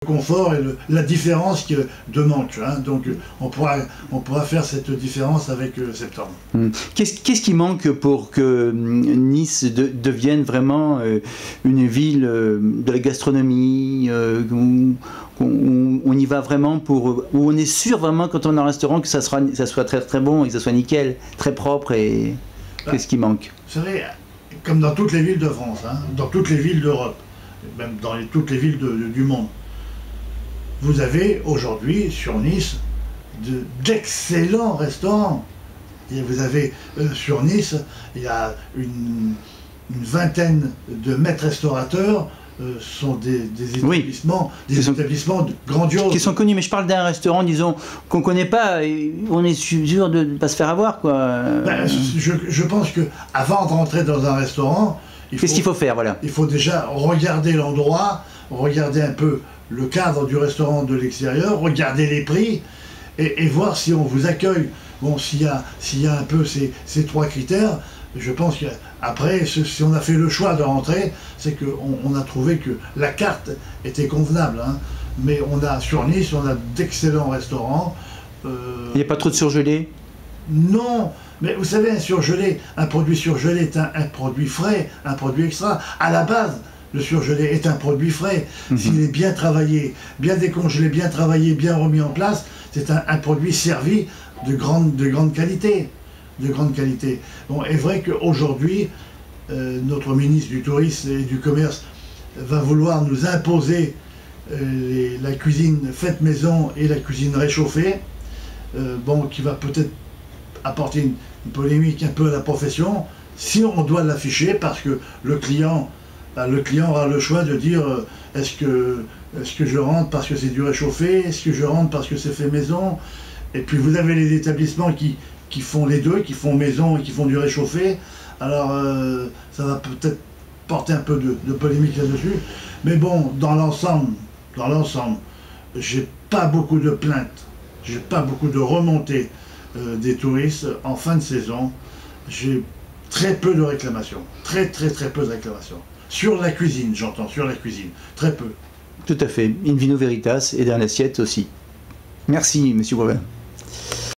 confort et la différence de manque. Hein. Donc on pourra faire cette différence avec septembre. Qu'est-ce qui manque pour que Nice devienne vraiment une ville de la gastronomie, où on y va vraiment où on est sûr vraiment quand on est en restaurant que ça soit très très bon et que ça soit nickel, très propre et qu'est-ce qui manque? Vous savez, comme dans toutes les villes de France, hein, dans toutes les villes d'Europe, même dans toutes les villes du monde, vous avez aujourd'hui sur Nice d'excellents restaurants. Et vous avez sur Nice, il y a une vingtaine de maîtres restaurateurs, sont des établissements, établissements grandioses. Qui sont connus, mais je parle d'un restaurant, disons, qu'on ne connaît pas, et on est sûr de ne pas se faire avoir, quoi. Ben, je pense qu'avant de rentrer dans un restaurant, qu'est-ce qu'il faut faire, voilà? Il faut déjà regarder l'endroit, regarder un peu le cadre du restaurant de l'extérieur, regarder les prix et voir si on vous accueille. Bon, s'il y a un peu ces trois critères, je pense qu'après, si on a fait le choix de rentrer, c'est qu'on a trouvé que la carte était convenable. Hein. Mais sur Nice, on a d'excellents restaurants. Il n'y a pas trop de surgelés? Non, mais vous savez, un produit surgelé est un produit frais, un produit extra. À la base, le surgelé est un produit frais. S'il est bien travaillé, bien décongelé, bien travaillé, bien remis en place, c'est un produit servi de grande qualité. Bon, est vrai qu'aujourd'hui, notre ministre du Tourisme et du Commerce va vouloir nous imposer la cuisine faite maison et la cuisine réchauffée, qui va peut-être apporter une polémique un peu à la profession, si on doit l'afficher, parce que le client aura le choix de dire est-ce que je rentre parce que c'est du réchauffé, est-ce que je rentre parce que c'est fait maison. Et puis vous avez les établissements qui font les deux, qui font maison et qui font du réchauffé. Alors ça va peut-être porter un peu de polémique là-dessus. Mais bon, dans l'ensemble, j'ai pas beaucoup de plaintes, j'ai pas beaucoup de remontées des touristes en fin de saison. J'ai très peu de réclamations, très peu de réclamations. Sur la cuisine, j'entends, sur la cuisine, très peu. Tout à fait, in vino veritas et dans l'assiette aussi. Merci, monsieur Boivin.